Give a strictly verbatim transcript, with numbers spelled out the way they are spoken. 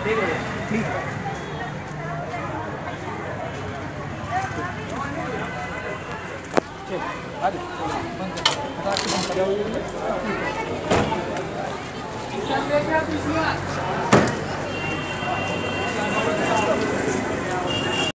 ठीक है ठीक है। चलो आ जाओ बंद कर बंद कर।